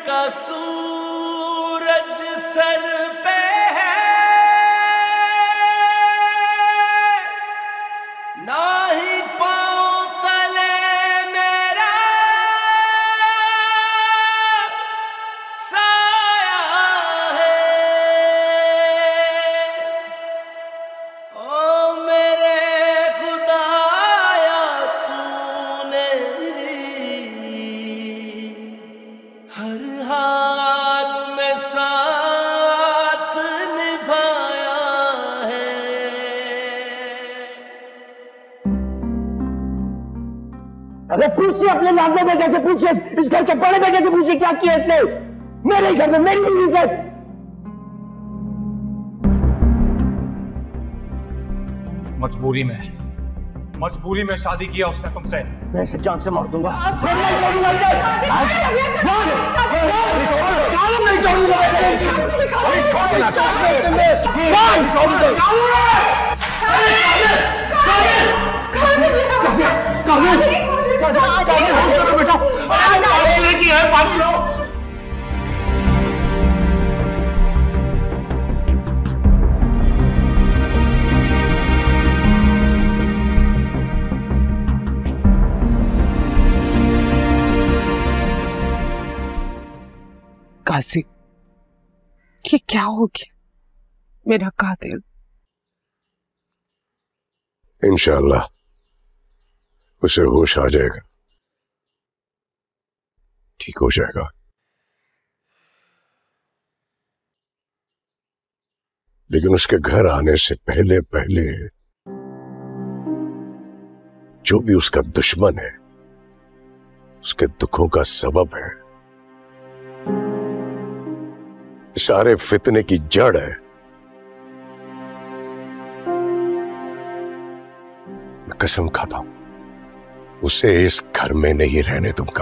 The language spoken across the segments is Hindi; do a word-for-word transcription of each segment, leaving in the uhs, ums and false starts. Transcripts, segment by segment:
का सूरज सर पे है, ना ही पाँव तले मेरा साया है। ओ मेरे खुदाया तूने हर हाल में साथ निभाया है। अरे पूछिए अपने लाडले बेटे से, पूछिए इस घर के बड़े बेटे से, पूछिए क्या किया इसने मेरे घर में मेरी बीवी से। मजबूरी में मजबूरी में शादी किया उसने तुमसे। मैं इसे जान से मार दूंगा। काशी, ये क्या हो गया? मेरा कातिल इंशाअल्लाह उसे होश आ जाएगा, ठीक हो जाएगा। लेकिन उसके घर आने से पहले पहले जो भी उसका दुश्मन है, उसके दुखों का सबब है, सारे फितने की जड़ है, मैं कसम खाता हूं उसे इस घर में नहीं रहने दूंगा।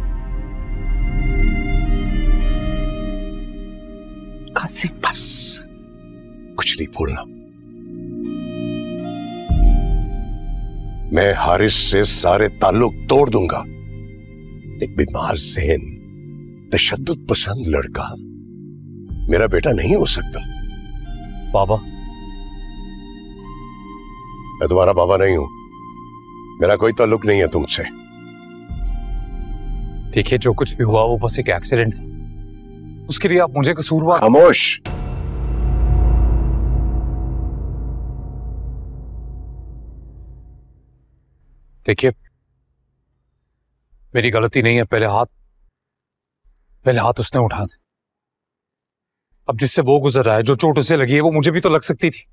कासिम, बस कुछ नहीं बोलना। मैं हारिस से सारे ताल्लुक तोड़ दूंगा। एक बीमार ज़हन, तशद्दुद पसंद लड़का मेरा बेटा नहीं हो सकता। बाबा, मैं तुम्हारा बाबा नहीं हूं, मेरा कोई ताल्लुक नहीं है तुमसे। देखिए, जो कुछ भी हुआ वो बस एक एक्सीडेंट था, उसके लिए आप मुझे कसूरवार। खामोश। देखिए, मेरी गलती नहीं है, पहले हाथ पहले हाथ उसने उठा दे। अब जिससे वो गुजर रहा है, जो चोट उसे लगी है, वो मुझे भी तो लग सकती थी।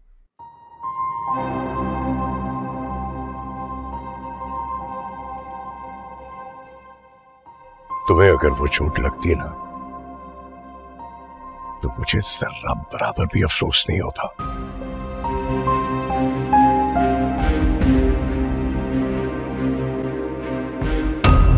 तुम्हें अगर वो चोट लगती ना तो मुझे जर्रा बराबर भी अफसोस नहीं होता।